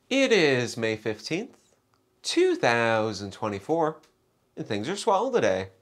It is May 15th, 2024, and things are swell today.